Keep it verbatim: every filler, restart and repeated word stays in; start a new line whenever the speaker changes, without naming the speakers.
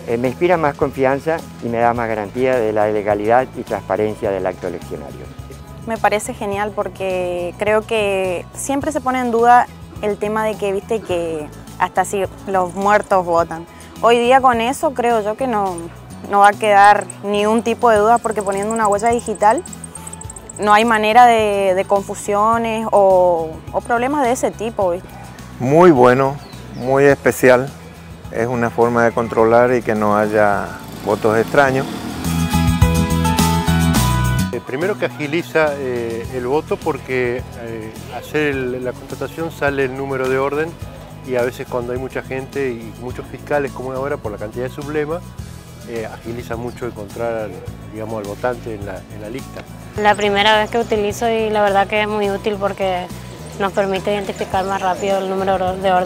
Eh, me inspira más confianza y me da más garantía de la legalidad y transparencia del acto eleccionario.
Me parece genial porque creo que siempre se pone en duda el tema de que, viste, que hasta si los muertos votan. Hoy día con eso creo yo que no, no va a quedar ni un tipo de duda porque poniendo una huella digital no hay manera de, de confusiones o, o problemas de ese tipo, ¿viste?
Muy bueno, muy especial. Es una forma de controlar y que no haya votos extraños.
Primero que agiliza eh, el voto porque eh, hacer el, la constatación sale el número de orden y a veces cuando hay mucha gente y muchos fiscales como ahora por la cantidad de sublemas, eh, agiliza mucho encontrar, digamos, al votante en la, en la lista.
La primera vez que utilizo y la verdad que es muy útil porque nos permite identificar más rápido el número de orden.